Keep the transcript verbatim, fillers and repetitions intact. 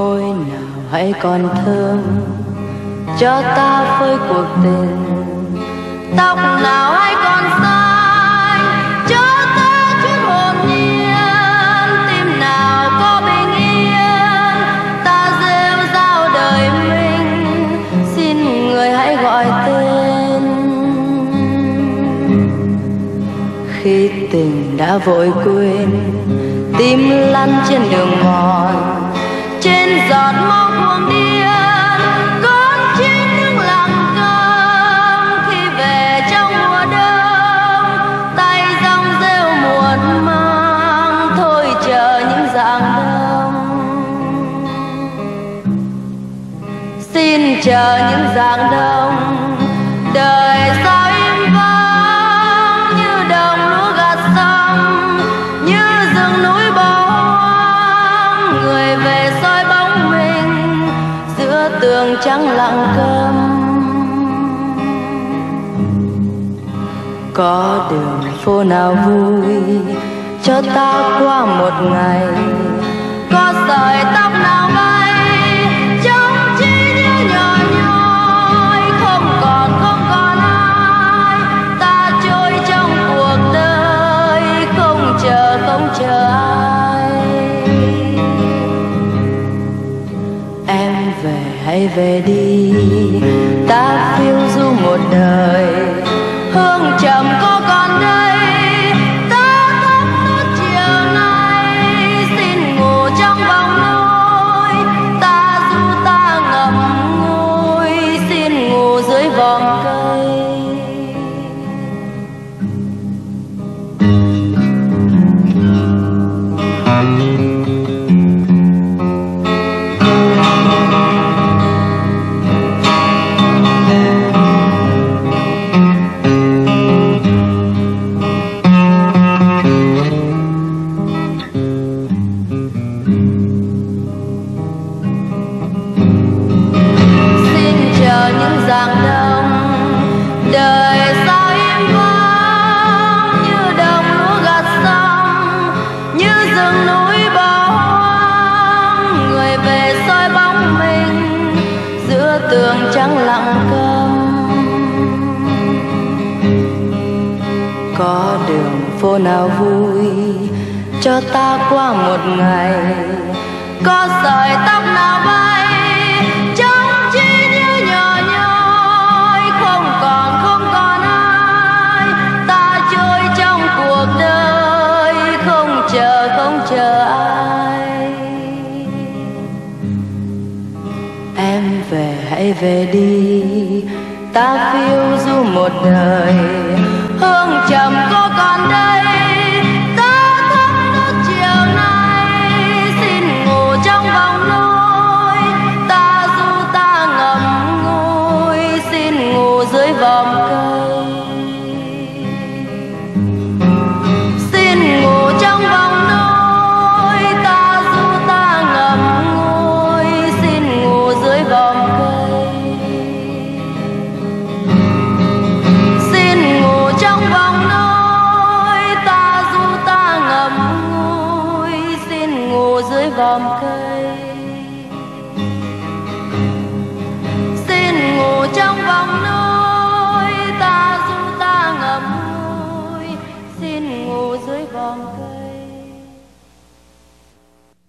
môi nào hãy còn thơm cho ta phơi cuộc tình, tóc nào hãy còn xanh cho ta chút hồn nhiên, tim nào có bình yên ta rêu rao đời mình, xin người hãy gọi tên. Khi tình đã vội quên, tim lăn trên đường mòn, trên giọt máu cuồng điên, con chim đứng lặng câm. Khi về trong mùa đông, tay rong rêu muộn mang, thôi chờ những dạng đông. Xin chờ những dạng đông, đời sao im vắng như đồng lúa gặt xong, như rừng núi bỏ hoang. Người về soi bóng mình giữa tường trắng lặng câm. Có đường phố nào vui cho ta qua một ngày, có sợi tóc nào bay trong trí nhớ nhỏ nhoi. Không còn không còn ai, ta trôi trong cuộc đời, không chờ không chờ ai. Em về hãy về đi, ta phiêu du một đời, hương trầm có còn đây, ta thắp nốt chiều nay. Xin ngủ trong vòng nôi, ta du ta ngậm ngùi, xin ngủ dưới vòm cây. Những dạng đông, đời sao im vắng như đồng lúa gặt xong, như rừng núi bỏ hoang. Người về soi bóng mình giữa tường trắng lặng câm. Có đường phố nào vui cho ta qua một ngày, có sợi tóc nào bay trong trí nhớ nhỏ nhoi. Không còn không còn ai, ta trôi trong cuộc đời, không chờ không chờ ai. Em về hãy về đi, ta phiêu du một đời, hương trầm có còn đây, ta thắp nốt chiều nay. Xin ngủ trong vòng nôi, ta du ta ngậm ngùi, xin ngủ dưới vòm cây. Xin ngủ trong vòng nôi, ta du ta ngậm ngùi, xin ngủ dưới vòm cây. Xin ngủ trong vòng nôi, ta du ta ngậm ngùi, xin ngủ dưới vòm cây. Xin ngủ trong vòng nôi, ta du ta ngậm ngùi, xin ngủ dưới vòm cây.